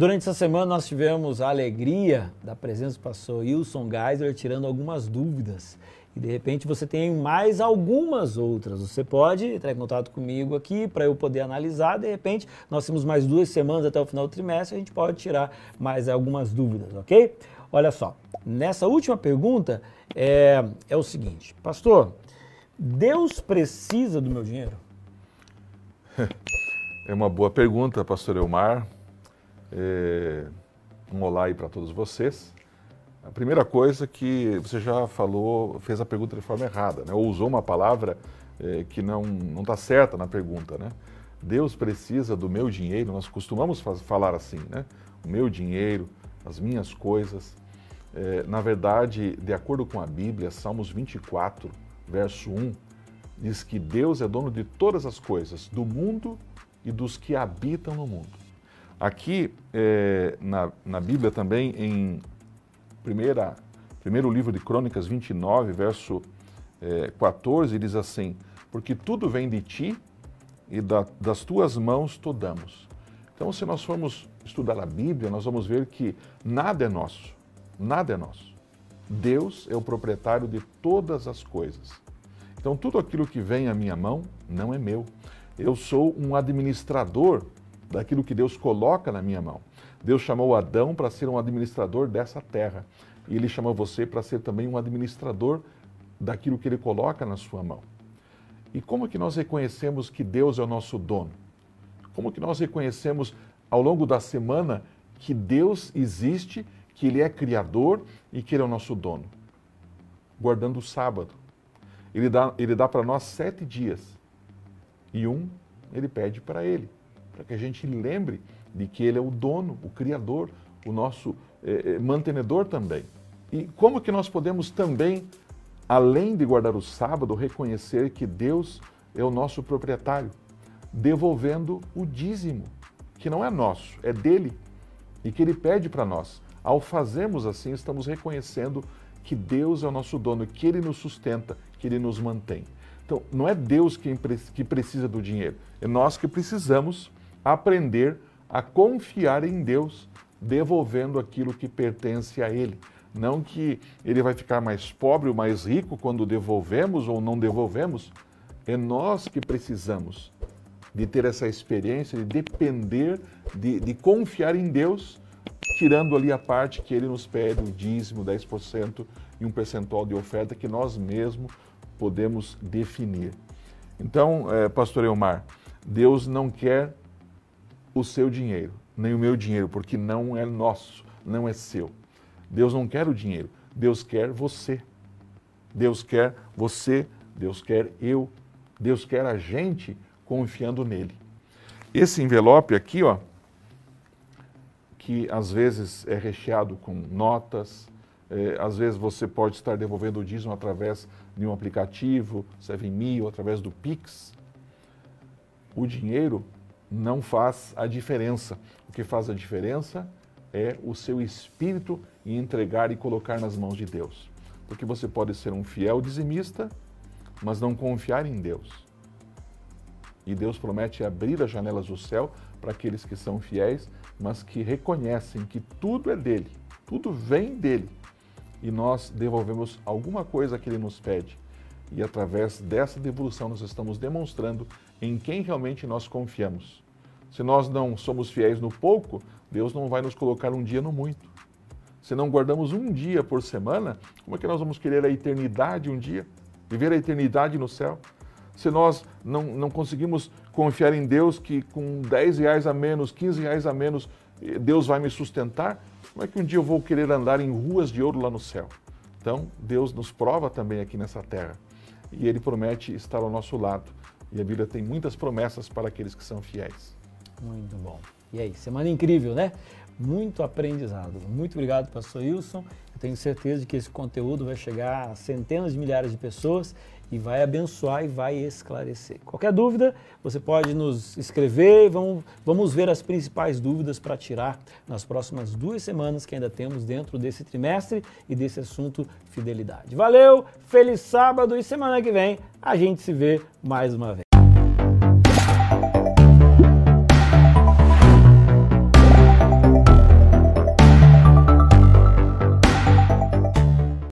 Durante essa semana nós tivemos a alegria da presença do pastor Wilson Geisler tirando algumas dúvidas. E de repente você tem mais algumas outras. Você pode entrar em contato comigo aqui para eu poder analisar. De repente nós temos mais 2 semanas até o final do trimestre, a gente pode tirar mais algumas dúvidas, ok? Olha só, nessa última pergunta é o seguinte: pastor, Deus precisa do meu dinheiro? É uma boa pergunta, pastor Elmar. Um olá aí para todos vocês. A primeira coisa que você já falou, fez a pergunta de forma errada, né? Ou usou uma palavra que não está certa na pergunta, né? Deus precisa do meu dinheiro, nós costumamos falar assim, né? O meu dinheiro, as minhas coisas. Na verdade, de acordo com a Bíblia, Salmos 24, verso 1, diz que Deus é dono de todas as coisas, do mundo e dos que habitam no mundo. Aqui, na Bíblia também, em primeiro livro de Crônicas 29, verso 14, diz assim: porque tudo vem de ti e das tuas mãos te damos. Então, se nós formos estudar a Bíblia, nós vamos ver que nada é nosso, nada é nosso. Deus é o proprietário de todas as coisas. Então, tudo aquilo que vem à minha mão não é meu. Eu sou um administrador daquilo que Deus coloca na minha mão. Deus chamou Adão para ser um administrador dessa terra. E Ele chamou você para ser também um administrador daquilo que Ele coloca na sua mão. E como que nós reconhecemos que Deus é o nosso dono? Como que nós reconhecemos ao longo da semana que Deus existe, que Ele é criador e que Ele é o nosso dono? Guardando o sábado. Ele dá para nós 7 dias. E Ele pede para Ele, para que a gente lembre de que Ele é o dono, o criador, o nosso mantenedor também. E como que nós podemos também, além de guardar o sábado, reconhecer que Deus é o nosso proprietário? Devolvendo o dízimo, que não é nosso, é dele, e que Ele pede para nós. Ao fazermos assim, estamos reconhecendo que Deus é o nosso dono, que Ele nos sustenta, que Ele nos mantém. Então, não é Deus que precisa do dinheiro, é nós que precisamos aprender a confiar em Deus, devolvendo aquilo que pertence a Ele. Não que Ele vai ficar mais pobre ou mais rico quando devolvemos ou não devolvemos. É nós que precisamos de ter essa experiência, de depender, de confiar em Deus, tirando ali a parte que Ele nos pede, o dízimo, 10% e um percentual de oferta que nós mesmos podemos definir. Então, pastor Elmar, Deus não quer o seu dinheiro, nem o meu dinheiro, porque não é nosso, não é seu. Deus não quer o dinheiro, Deus quer você. Deus quer você, Deus quer eu, Deus quer a gente confiando nele. Esse envelope aqui, ó, que às vezes é recheado com notas, às vezes você pode estar devolvendo o dízimo através de um aplicativo, 7Me, ou através do Pix. O dinheiro não faz a diferença. O que faz a diferença é o seu espírito em entregar e colocar nas mãos de Deus. Porque você pode ser um fiel dizimista, mas não confiar em Deus. E Deus promete abrir as janelas do céu para aqueles que são fiéis, mas que reconhecem que tudo é dele, tudo vem dele. E nós devolvemos alguma coisa que Ele nos pede. E através dessa devolução nós estamos demonstrando em quem realmente nós confiamos. Se nós não somos fiéis no pouco, Deus não vai nos colocar um dia no muito. Se não guardamos um dia por semana, como é que nós vamos querer a eternidade um dia? Viver a eternidade no céu? Se nós não conseguimos confiar em Deus que com R$10 a menos, R$15 a menos, Deus vai me sustentar, como é que um dia eu vou querer andar em ruas de ouro lá no céu? Então, Deus nos prova também aqui nessa terra. E Ele promete estar ao nosso lado. E a Bíblia tem muitas promessas para aqueles que são fiéis. Muito bom. E aí, semana incrível, né? Muito aprendizado. Muito obrigado, pastor Wilson. Eu tenho certeza de que esse conteúdo vai chegar a centenas de milhares de pessoas e vai abençoar e vai esclarecer. Qualquer dúvida, você pode nos escrever e vamos ver as principais dúvidas para tirar nas próximas 2 semanas que ainda temos dentro desse trimestre e desse assunto fidelidade. Valeu, feliz sábado e semana que vem a gente se vê mais uma vez.